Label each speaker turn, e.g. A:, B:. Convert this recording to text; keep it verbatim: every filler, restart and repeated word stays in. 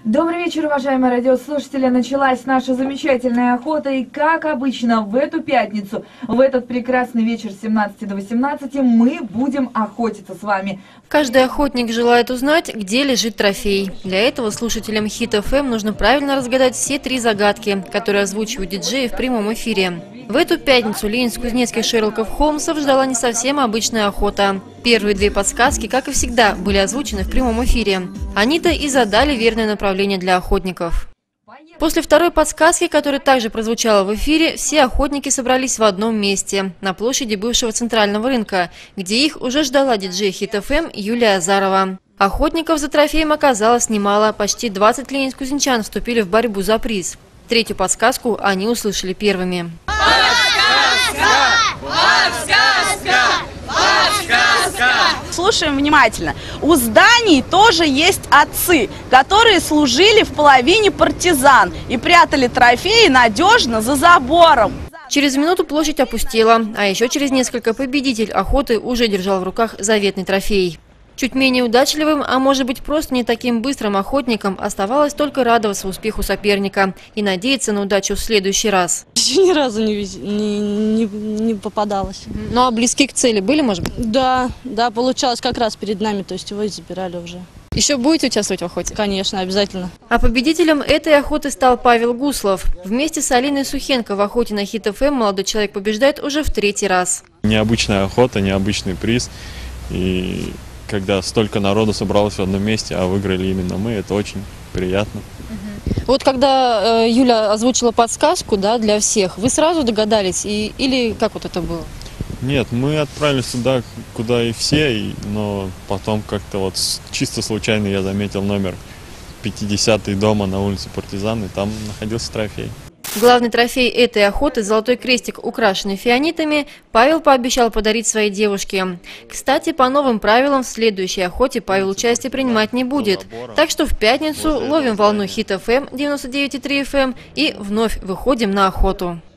A: Добрый вечер, уважаемые радиослушатели. Началась наша замечательная охота. И, как обычно, в эту пятницу, в этот прекрасный вечер с семнадцати до восемнадцати мы будем охотиться с вами.
B: Каждый охотник желает узнать, где лежит трофей. Для этого слушателям Хит эф эм нужно правильно разгадать все три загадки, которые озвучивают диджеи в прямом эфире. В эту пятницу ленинск-кузнецких Шерлоков Холмсов ждала не совсем обычная охота. Первые две подсказки, как и всегда, были озвучены в прямом эфире. Они-то и задали верное направление для охотников. После второй подсказки, которая также прозвучала в эфире, все охотники собрались в одном месте, на площади бывшего центрального рынка, где их уже ждала диджей Хит эф эм Юлия Азарова. Охотников за трофеем оказалось немало, почти двадцать ленинск-кузнечан вступили в борьбу за приз. Третью подсказку они услышали первыми.
C: Подсказка! Подсказка! Подсказка!
D: Слушаем внимательно. У зданий тоже есть отцы, которые служили в половине партизан и прятали трофеи надежно за забором.
B: Через минуту площадь опустела, а еще через несколько победитель охоты уже держал в руках заветный трофей. Чуть менее удачливым, а может быть просто не таким быстрым охотникам оставалось только радоваться успеху соперника и надеяться на удачу в следующий раз.
E: Еще ни разу не, не, не, не попадалось.
B: Ну а близки к цели были, может быть?
E: Да, да, получалось как раз перед нами, то есть его и забирали уже.
B: Еще будете участвовать в охоте?
E: Конечно, обязательно.
B: А победителем этой охоты стал Павел Гуслов. Вместе с Алиной Сухенко в охоте на Хит эф эм молодой человек побеждает уже в третий раз.
F: Необычная охота, необычный приз. И когда столько народу собралось в одном месте, а выиграли именно мы, это очень приятно.
B: Вот когда э, Юля озвучила подсказку, да, для всех, вы сразу догадались и, или как вот это было?
F: Нет, мы отправились туда, куда и все, и, но потом как-то вот чисто случайно я заметил номер пятидесятый дома на улице Партизан, и там находился трофей.
B: Главный трофей этой охоты – золотой крестик, украшенный фианитами, Павел пообещал подарить своей девушке. Кстати, по новым правилам в следующей охоте Павел участие принимать не будет. Так что в пятницу ловим волну Хит эф эм девяносто девять и три эф эм и вновь выходим на охоту.